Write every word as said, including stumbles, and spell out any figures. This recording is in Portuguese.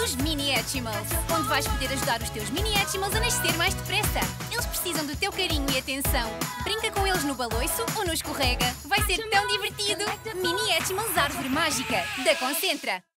os Mini Hatchimals, onde vais poder ajudar os teus Mini Hatchimals a nascer mais depressa. Eles precisam do teu carinho e atenção. Brinca com eles no baloiço ou no escorrega. Vai ser tão divertido! Mini Hatchimals Árvore Mágica, da Concentra.